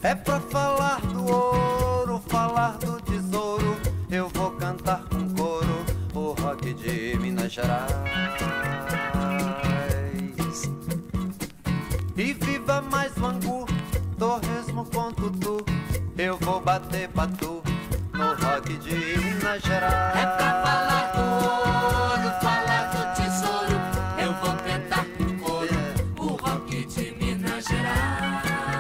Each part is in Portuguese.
É pra falar do ouro, falar do tesouro, eu vou cantar com coro o rock de Minas Gerais. E viva mais o angu, torresmo com tutu, eu vou bater batu no rock de Minas Gerais. É pra falar do ouro, falar do tesouro, eu vou cantar com coro o rock de Minas Gerais.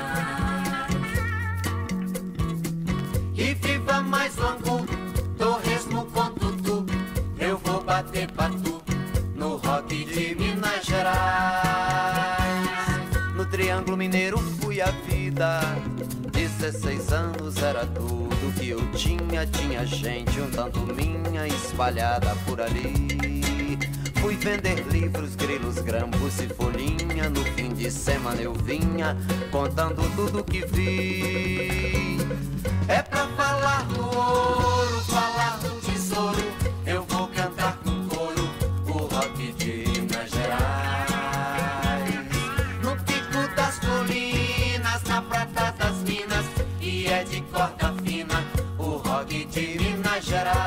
E viva mais o angu, torresmo com tutu, eu vou bater batu no rock de Minas Gerais. No Triângulo Mineiro fui a vida, 16 anos era tudo que eu tinha. Tinha gente um tanto minha espalhada por ali. Fui vender livros, grilos, grampos e folhinha. No fim de semana eu vinha contando tudo que vi. É pra falar do ouro, falar do tesouro, eu vou cantar com coro o rock de Minas Gerais. No pico das colinas, na prata das minas, e é de corda fina o rock de Minas Gerais.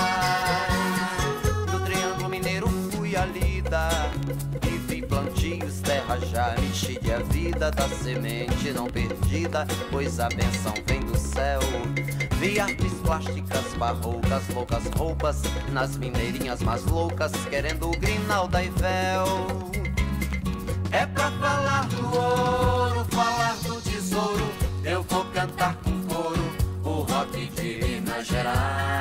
No Triângulo Mineiro fui a lida e vi plantios, terra já enchi de a vida da semente não perdida, pois a benção vem do céu. Vi artes plásticas, barrocas, loucas roupas nas mineirinhas mais loucas, querendo o Grinalda e véu. É pra falar do ouro, falar do tesouro, eu vou cantar com coro o rock de Minas Gerais.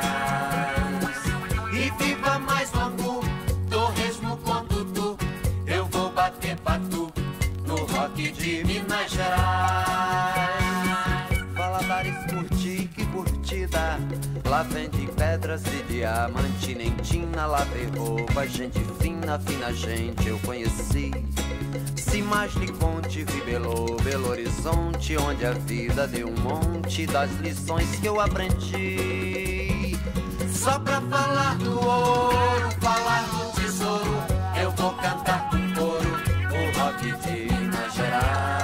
E viva mais o angu, torresmo com tutu, eu vou bater batu no rock de Minas Gerais. Valadares curti, que curtida, lá vende pedras e diamante, nentina, lavei roupa, gente fina, fina gente eu conheci. Se mais lhe conte, vi Belo Horizonte, onde a vida deu um monte das lições que eu aprendi. Só pra falar do ouro, falar do tesouro, eu vou cantar com coro o rock de Minas Gerais.